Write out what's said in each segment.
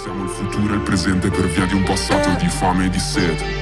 Siamo il futuro e il presente per via di un passato di fame e di sete.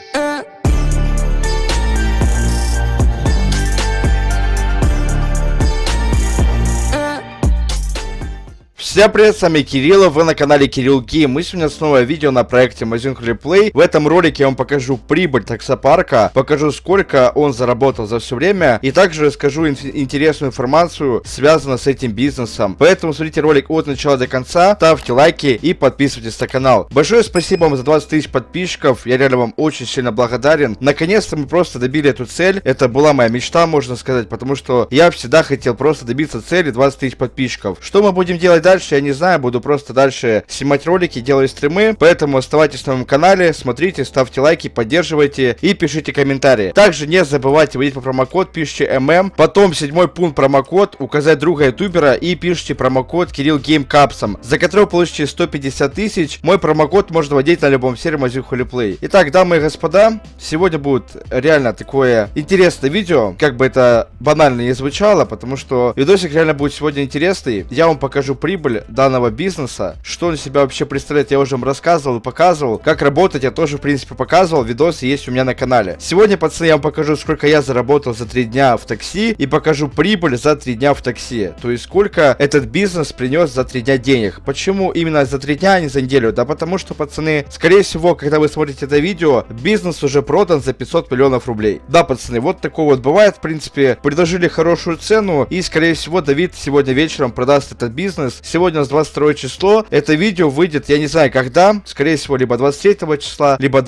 Всем привет, с вами Кирилл, вы на канале Кирилл Гейм. Мы сегодня снова видео на проекте Amazing Replay. В этом ролике я вам покажу прибыль таксопарка, покажу, сколько он заработал за все время, и также расскажу интересную информацию, связанную с этим бизнесом. Поэтому смотрите ролик от начала до конца, ставьте лайки и подписывайтесь на канал. Большое спасибо вам за 20 тысяч подписчиков, я реально вам очень сильно благодарен. Наконец-то мы просто добили эту цель, это была моя мечта, можно сказать, потому что я всегда хотел просто добиться цели 20 тысяч подписчиков. Что мы будем делать дальше? Я не знаю, буду просто дальше снимать ролики, делать стримы, поэтому оставайтесь на моем канале, смотрите, ставьте лайки, поддерживайте и пишите комментарии. Также не забывайте вводить по промокод, пишите ММ, потом 7-й пункт промокод, указать друга ютубера и пишите промокод Кирилл Гейм Капсом, за который вы получите 150 тысяч. Мой промокод можно вводить на любом сервере Amazing Replay. Итак, дамы и господа, сегодня будет реально такое интересное видео, как бы это банально не звучало, потому что видосик реально будет сегодня интересный. Я вам покажу прибыль данного бизнеса, что он себя вообще представляет, я уже вам рассказывал и показывал, как работать я тоже в принципе показывал, видосы есть у меня на канале. Сегодня, пацаны, я вам покажу, сколько я заработал за 3 дня в такси, и покажу прибыль за 3 дня в такси, то есть сколько этот бизнес принес за 3 дня денег. Почему именно за 3 дня, а не за неделю? Да потому что, пацаны, скорее всего, когда вы смотрите это видео, бизнес уже продан за 500 миллионов рублей. Да, пацаны, вот такое вот бывает, в принципе, предложили хорошую цену, и скорее всего Давид сегодня вечером продаст этот бизнес. Сегодня у нас 22 число, это видео выйдет, я не знаю когда, скорее всего, либо 23 числа, либо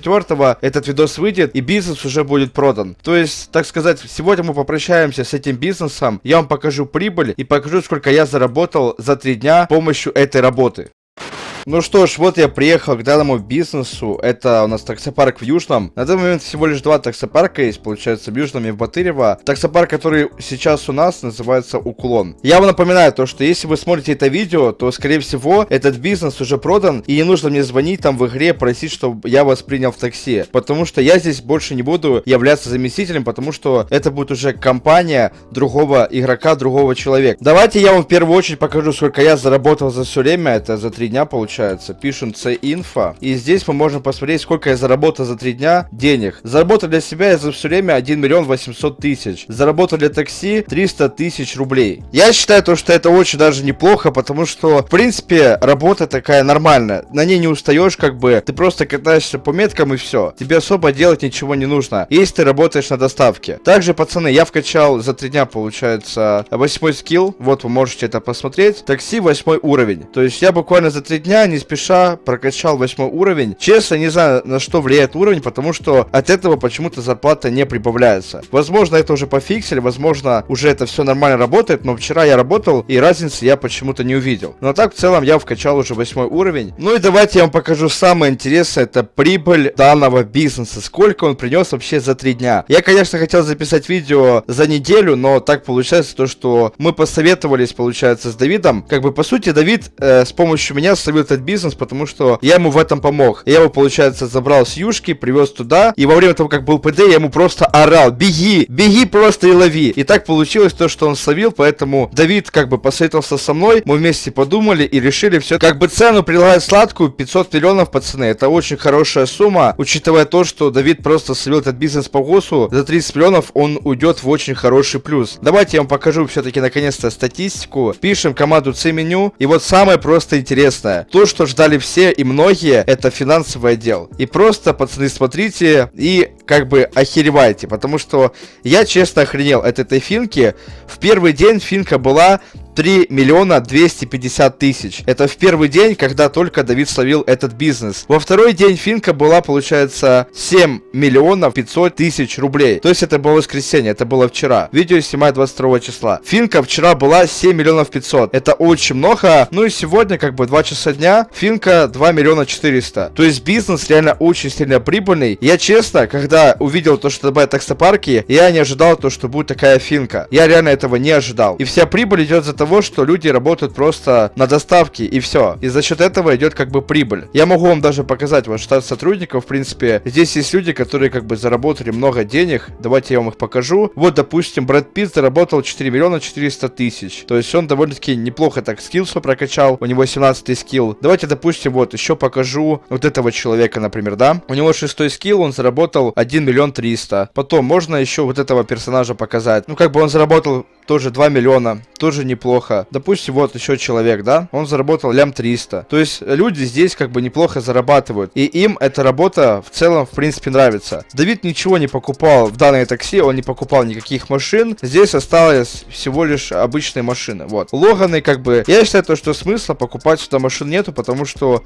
24 этот видос выйдет, и бизнес уже будет продан. То есть, так сказать, сегодня мы попрощаемся с этим бизнесом, я вам покажу прибыль и покажу, сколько я заработал за 3 дня с помощью этой работы. Ну что ж, вот я приехал к данному бизнесу, это у нас таксопарк в Южном. На данный момент всего лишь 2 таксопарка есть, получается, в Южном и в Батырево. Таксопарк, который сейчас у нас, называется Уклон. Я вам напоминаю то, что если вы смотрите это видео, то, скорее всего, этот бизнес уже продан, и не нужно мне звонить там в игре, просить, чтобы я вас принял в такси. Потому что я здесь больше не буду являться заместителем, потому что это будет уже компания другого игрока, другого человека. Давайте я вам в первую очередь покажу, сколько я заработал за все время, это за 3 дня получается. Пишем C-Info. И здесь мы можем посмотреть, сколько я заработал за 3 дня денег. Заработал для себя я за все время 1 миллион 800 тысяч. Заработал для такси 300 тысяч рублей. Я считаю то, что это очень даже неплохо, потому что, в принципе, работа такая нормальная. На ней не устаешь, как бы. Ты просто катаешься по меткам и все. Тебе особо делать ничего не нужно, если ты работаешь на доставке. Также, пацаны, я вкачал за 3 дня, получается, 8-й скилл. Вот вы можете это посмотреть. Такси 8 уровень. То есть я буквально за 3 дня не спеша прокачал 8 уровень. Честно, не знаю, на что влияет уровень, потому что от этого почему-то зарплата не прибавляется. Возможно, это уже пофиксили, возможно, уже это все нормально работает, но вчера я работал, и разницы я почему-то не увидел. Но так, в целом, я вкачал уже 8 уровень. Ну и давайте я вам покажу самое интересное, это прибыль данного бизнеса. Сколько он принес вообще за 3 дня. Я, конечно, хотел записать видео за неделю, но так получается то, что мы посоветовались, получается, с Давидом. Как бы, по сути, Давид с помощью меня словил этот бизнес, потому что я ему в этом помог. Я его, получается, забрал с юшки, привез туда, и во время того, как был ПД, я ему просто орал: беги, беги просто и лови. И так получилось то, что он словил, поэтому Давид как бы посоветовался со мной, мы вместе подумали и решили все. Как бы цену предлагать сладкую, 500 миллионов, пацаны, это очень хорошая сумма, учитывая то, что Давид просто словил этот бизнес по ГОСу, за 30 миллионов он уйдет в очень хороший плюс. Давайте я вам покажу все-таки наконец-то статистику. Пишем команду C-меню, и вот самое просто интересное. То, что ждали все и многие, это финансовый отдел. И просто, пацаны, смотрите и как бы охеревайте, потому что я честно охренел от этой финки. В первый день финка была 3 миллиона 250 тысяч. Это в первый день, когда только Давид словил этот бизнес. Во второй день финка была, получается, 7 миллионов 500 тысяч рублей. То есть это было воскресенье, это было вчера. Видео снимаю 22 числа. Финка вчера была 7 миллионов 500. Это очень много. Ну и сегодня, как бы 2 часа дня, финка 2 миллиона 400. То есть бизнес реально очень сильно прибыльный. Я честно, когда когда увидел то, что добавят таксопарки, я не ожидал то, что будет такая финка. Я реально этого не ожидал. И вся прибыль идет из-за того, что люди работают просто на доставке, и все. И за счет этого идет как бы прибыль. Я могу вам даже показать вот штат сотрудников, в принципе. Здесь есть люди, которые как бы заработали много денег. Давайте я вам их покажу. Вот, допустим, Брэд Питт заработал 4 миллиона 400 тысяч. То есть он довольно-таки неплохо так скиллсу прокачал. У него 17-й скилл. Давайте, допустим, вот еще покажу вот этого человека, например, да. У него 6-й скилл, он заработал 1 миллион 300. Потом можно еще вот этого персонажа показать. Ну, как бы он заработал тоже 2 миллиона, тоже неплохо. Допустим, вот еще человек, да, он заработал лям 300. То есть люди здесь как бы неплохо зарабатывают. И им эта работа в целом, в принципе, нравится. Давид ничего не покупал в данной такси, он не покупал никаких машин. Здесь осталось всего лишь обычные машины. Вот. Логаны, как бы, я считаю, то, что смысла покупать сюда машин нету, потому что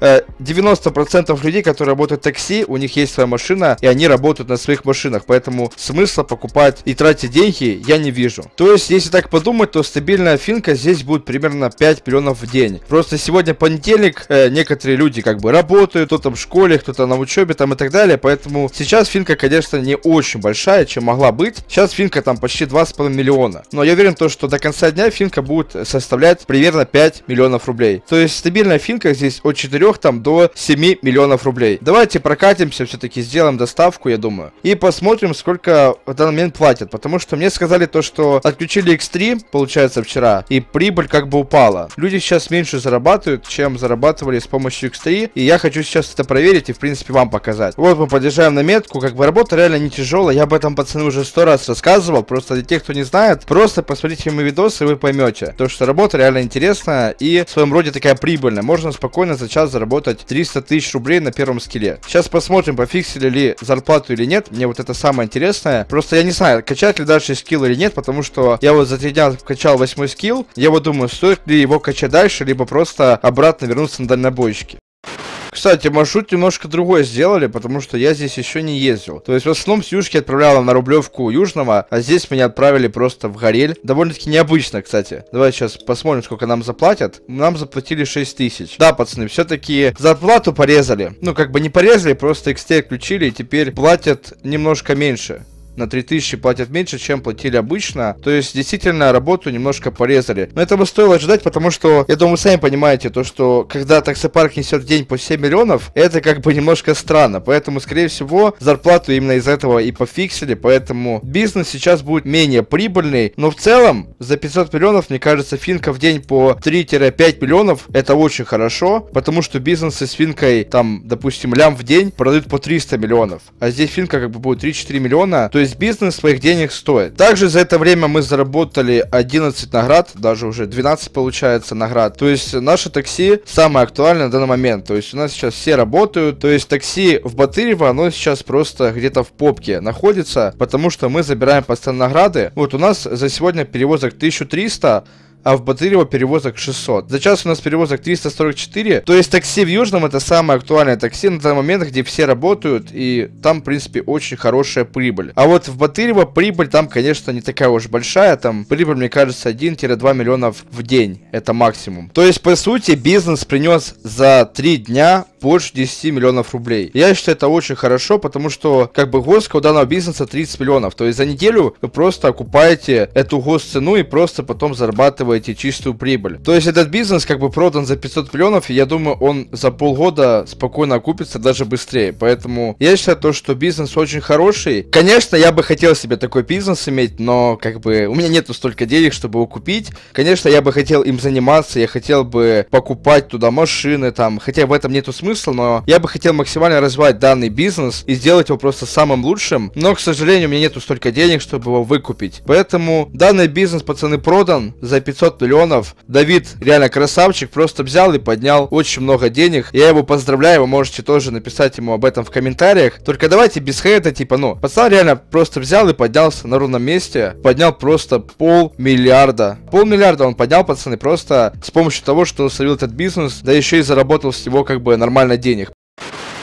90% людей, которые работают в такси, у них есть своя машина, и они работают на своих машинах. Поэтому смысла покупать и тратить деньги я не вижу. То есть, если так подумать, то стабильная финка здесь будет примерно 5 миллионов в день. Просто сегодня понедельник, некоторые люди как бы работают, кто-то в школе, кто-то на учебе там и так далее, поэтому сейчас финка, конечно, не очень большая, чем могла быть. Сейчас финка там почти 2,5 миллиона. Но я уверен, что до конца дня финка будет составлять примерно 5 миллионов рублей. То есть стабильная финка здесь от 4 там до 7 миллионов рублей. Давайте прокатимся, все-таки сделаем доставку, я думаю. И посмотрим, сколько в данный момент платят. Потому что мне сказали то, что отключили X3, получается, вчера, и прибыль как бы упала. Люди сейчас меньше зарабатывают, чем зарабатывали с помощью X3, и я хочу сейчас это проверить и, в принципе, вам показать. Вот мы подъезжаем на метку, как бы работа реально не тяжелая, я об этом, пацаны, уже 100 раз рассказывал, просто для тех, кто не знает, просто посмотрите мои видосы, и вы поймете, то, что работа реально интересная и в своем роде такая прибыльная. Можно спокойно за час заработать 300 тысяч рублей на первом скилле. Сейчас посмотрим, пофиксили ли зарплату или нет, мне вот это самое интересное. Просто я не знаю, качать ли дальше скилл или нет, потому что я вот за 3 дня вкачал 8-й скилл. Я вот думаю, стоит ли его качать дальше, либо просто обратно вернуться на дальнобойщики. Кстати, маршрут немножко другой сделали, потому что я здесь еще не ездил. То есть в основном с Юшки отправляла на Рублевку Южного, а здесь меня отправили просто в Горель. Довольно-таки необычно, кстати. Давайте сейчас посмотрим, сколько нам заплатят. Нам заплатили 6 тысяч. Да, пацаны, все-таки зарплату порезали. Ну, как бы не порезали, просто XT отключили, и теперь платят немножко меньше. На 3000 платят меньше, чем платили обычно. То есть, действительно, работу немножко порезали. Но этого стоило ожидать, потому что, я думаю, сами понимаете, то, что когда таксопарк несет в день по 7 миллионов, это как бы немножко странно. Поэтому, скорее всего, зарплату именно из этого и пофиксили. Поэтому бизнес сейчас будет менее прибыльный. Но в целом, за 500 миллионов, мне кажется, финка в день по 3-5 миллионов, это очень хорошо. Потому что бизнесы с финкой, там, допустим, лям в день продают по 300 миллионов. А здесь финка как бы будет 3-4 миллиона. То есть бизнес своих денег стоит. Также за это время мы заработали 11 наград, даже уже 12 получается наград. То есть наше такси самое актуальное на данный момент. То есть у нас сейчас все работают. То есть такси в Батырево, оно сейчас просто где-то в попке находится, потому что мы забираем постоянно награды. Вот у нас за сегодня перевозок 1300, а в Батырево перевозок 600. За час у нас перевозок 344. То есть такси в Южном это самое актуальное такси на тот момент, где все работают, и там, в принципе, очень хорошая прибыль. А вот в Батырево прибыль там, конечно, не такая уж большая. Там прибыль, мне кажется, 1-2 миллионов в день. Это максимум. То есть, по сути, бизнес принес за 3 дня больше 10 миллионов рублей. Я считаю, это очень хорошо, потому что, как бы, госка у данного бизнеса 30 миллионов. То есть, за неделю вы просто окупаете эту госцену и просто потом зарабатываете чистую прибыль. То есть этот бизнес как бы продан за 500 миллионов, и я думаю, он за полгода спокойно окупится, даже быстрее. Поэтому я считаю то, что бизнес очень хороший. Конечно, я бы хотел себе такой бизнес иметь, но как бы у меня нету столько денег, чтобы его купить. Конечно, я бы хотел им заниматься, я хотел бы покупать туда машины там, хотя в этом нету смысла, но я бы хотел максимально развивать данный бизнес и сделать его просто самым лучшим. Но, к сожалению, у меня нету столько денег, чтобы его выкупить. Поэтому данный бизнес, пацаны, продан за 500 миллионов. Давид реально красавчик, просто взял и поднял очень много денег. Я его поздравляю, вы можете тоже написать ему об этом в комментариях. Только давайте без хейта, типа, ну, пацан реально просто взял и поднялся на ровном месте. Поднял просто 500 миллиарда. 500 миллиарда он поднял, пацаны, просто с помощью того, что словил этот бизнес, да еще и заработал с него как бы нормально денег.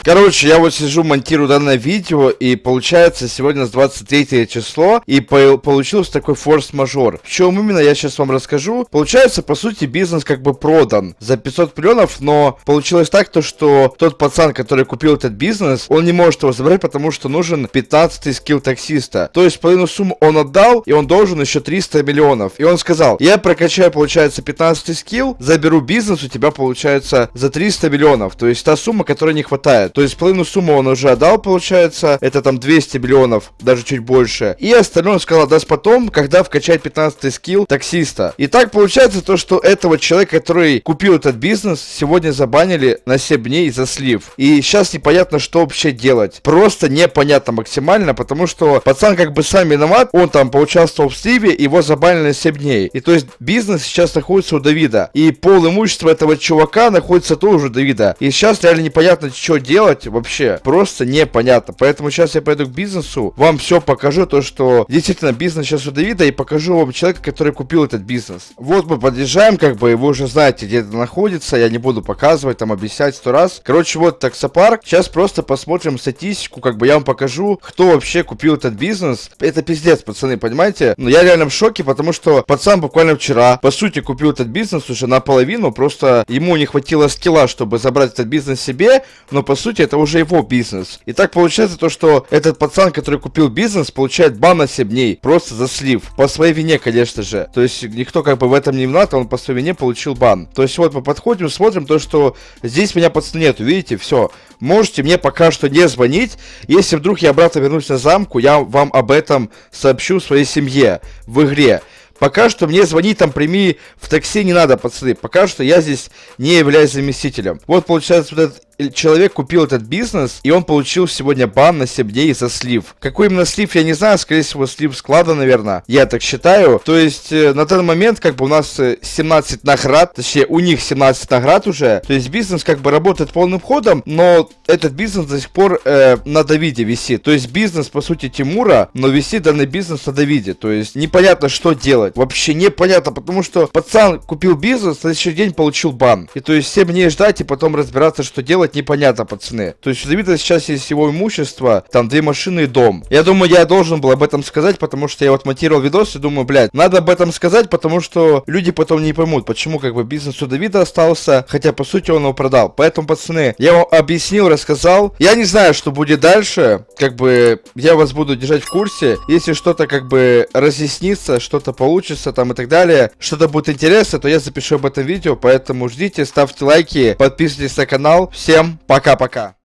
Короче, я вот сижу, монтирую данное видео, и получается сегодня 23 число, и получился такой форс-мажор. В чем именно, я сейчас вам расскажу. Получается, по сути, бизнес как бы продан за 500 миллионов, но получилось так, то, что тот пацан, который купил этот бизнес, он не может его забрать, потому что нужен 15-й скилл таксиста. То есть половину суммы он отдал, и он должен еще 300 миллионов. И он сказал: я прокачаю, получается, 15-й скилл, заберу бизнес, у тебя получается за 300 миллионов. То есть та сумма, которой не хватает. То есть половину суммы он уже отдал, получается, это там 200 миллионов, даже чуть больше. И остальное он сказал, даст потом, когда вкачает 15-й скилл таксиста. И так получается то, что этого человека, который купил этот бизнес, сегодня забанили на 7 дней за слив. И сейчас непонятно, что вообще делать. Просто непонятно максимально, потому что пацан как бы сам виноват, он там поучаствовал в сливе, его забанили на 7 дней. И то есть бизнес сейчас находится у Давида. И пол имущества этого чувака находится тоже у Давида. И сейчас реально непонятно, что делать вообще. Просто непонятно. Поэтому сейчас я пойду к бизнесу, вам все покажу, то что действительно бизнес сейчас у Давида, и покажу вам человека, который купил этот бизнес. Вот мы подъезжаем, как бы, вы уже знаете, где это находится, я не буду показывать, там объяснять 100 раз. Короче, вот таксопарк. Сейчас просто посмотрим статистику, как бы я вам покажу, кто вообще купил этот бизнес. Это пиздец, пацаны, понимаете? Но я реально в шоке, потому что пацан буквально вчера, по сути, купил этот бизнес уже наполовину, просто ему не хватило скилла, чтобы забрать этот бизнес себе, но по сути это уже его бизнес. И так получается то, что этот пацан, который купил бизнес, получает бан на 7 дней, просто за слив. По своей вине, конечно же. То есть никто как бы в этом не виноват, он по своей вине получил бан. То есть вот мы подходим, смотрим то, что здесь меня, пацаны, нету, видите, все. Можете мне пока что не звонить. Если вдруг я обратно вернусь на замку, я вам об этом сообщу своей семье в игре. Пока что мне звонить там прими в такси не надо, пацаны. Пока что я здесь не являюсь заместителем. Вот получается вот этот человек купил этот бизнес, и он получил сегодня бан на 7 дней за слив. Какой именно слив, я не знаю, скорее всего слив склада, наверное, я так считаю. То есть на данный момент как бы у нас 17 наград, точнее у них 17 наград уже. То есть бизнес как бы работает полным ходом, но этот бизнес до сих пор на Давиде висит. То есть бизнес по сути Тимура, но висит данный бизнес на Давиде. То есть непонятно, что делать. Вообще непонятно, потому что пацан купил бизнес, на следующий день получил бан. И то есть 7 дней ждать и потом разбираться, что делать, непонятно, пацаны. То есть у Давида сейчас есть его имущество, там 2 машины и дом. Я думаю, я должен был об этом сказать, потому что я вот монтировал видос и думаю, блядь, надо об этом сказать, потому что люди потом не поймут, почему как бы бизнес у Давида остался, хотя по сути он его продал. Поэтому, пацаны, я вам объяснил, рассказал. Я не знаю, что будет дальше, как бы я вас буду держать в курсе. Если что-то как бы разъяснится, что-то получится там и так далее, что-то будет интересно, то я запишу об этом видео, поэтому ждите, ставьте лайки, подписывайтесь на канал. Всем пока-пока.